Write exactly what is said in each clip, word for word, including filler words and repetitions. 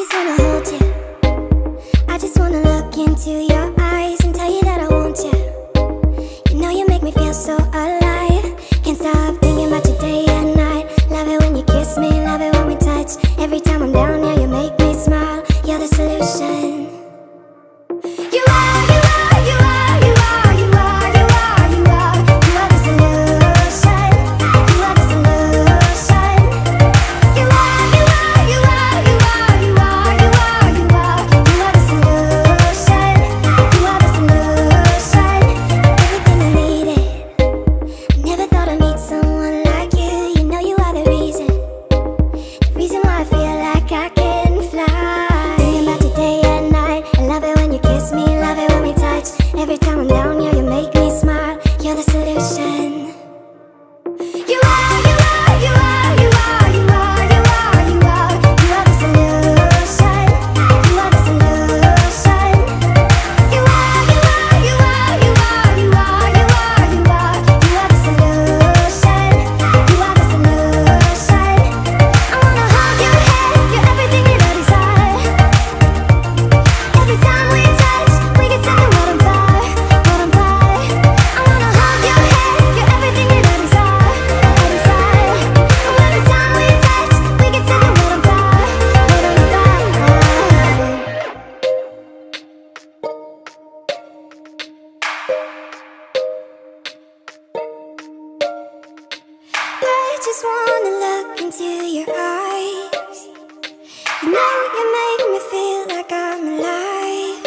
just wanna hold you. I just wanna look into your eyes and tell you that I want you. You know you make me feel so alive. Can't stop thinking about you day and night. Love it when you kiss me, love it when we touch. Every time I'm down, yeah, you make me smile. You're the solution. You are, you are, you are, you are, you are, you are, you are. You are the solution. You are the solution. You are, you are, you are, you are, you are, you are, you are. You are the solution. You are the solution. Everything I needed. I never thought I'd meet someone like you. You know you are the reason. The reason why I feel like I can fly. Thinking about you day and night. I love it when you kiss me, love it when we touch. Every time I'm down, yeah, you make me smile. You're the solution. You are, you are, you are, you are, you are, you are, you are. You are the solution. You are the solution. You are, you are, you are, you are, you are, you are, you are. You are the solution. You are the solution. I wanna hold your head, you're everything that I desire. Every time we touch, we get set the world on fire, world on fire. I wanna hold your head, you're everything that I desire, I desire. Every time we touch, we get set the world on fire, world on fire. I just wanna look into your eyes. You know you make me feel like I'm alive.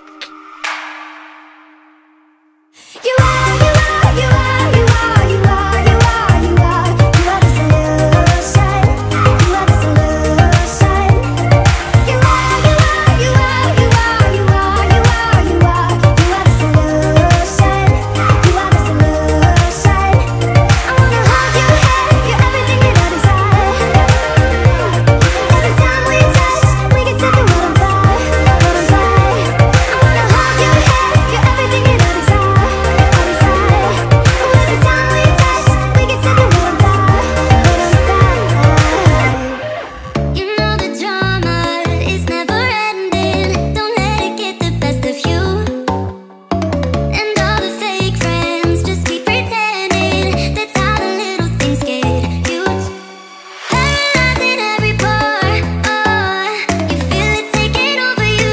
You are, you are, you are, you are, you are, you are, you are. You are the solution. You are the solution. You are, you are, you are, you are, you are, you are, you are. You are the solution. You are the solution. I wanna hold your head, you're everything that I desire. Every time we touch, we get set the world on fire, world on fire. I wanna hold your head, you're everything that I desire, I desire. Every time we touch, we get set the world on fire, world on fire. You know the drama is never ending. Don't let it get the best of you. And all the fake friends just keep pretending. That's how the little things get huge. Paralyzing every part, oh, you feel it taking over you.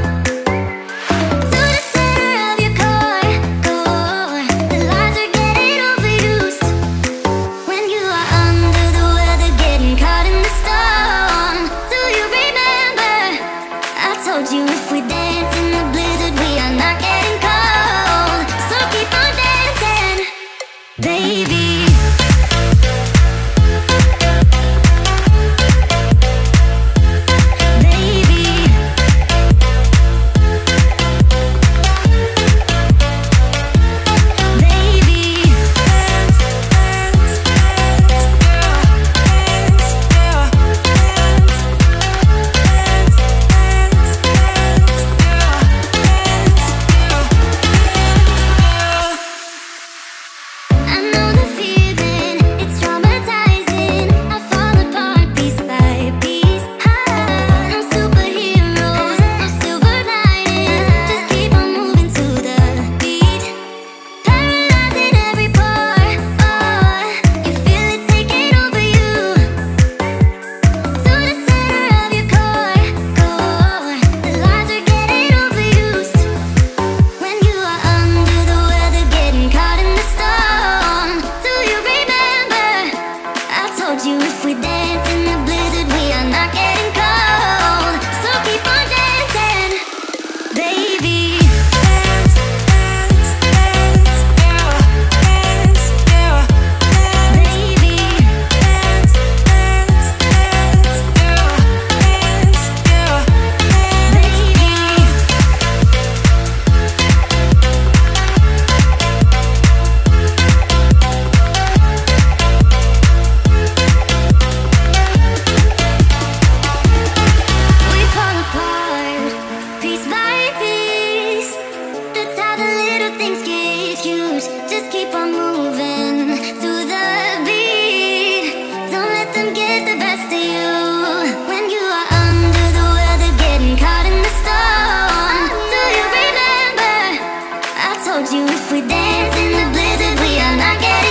To the center of your core, core, the lies are getting overused. When you are under the weather, getting caught in the storm. Do you remember? I told you if we dance in the blizzard, we are not getting cold. So keep on dancing, baby. Baby. Baby. I know the feeling, it's traumatizing. I fall apart piece by piece. I'm superheroes, no silver linings. Just keep on moving to the beat. Paralyzing every part, oh, you feel it taking over you. To the center of your core, core, the lies are getting overused. When you are under the weather, getting caught in the storm. Do you remember? I told you if we dance in the blizzard, we are not getting cold. So keep on dancing, baby. Dance, dance, dance, yeah, dance, yeah, baby. Dance, dance, dance, yeah, dance, yeah, baby. We fall apart piece by piece. That's how the little things get huge. Just keep on moving to the beat. Don't let them get the best of you. When you are under the weather, If we dance in the blizzard, we are not getting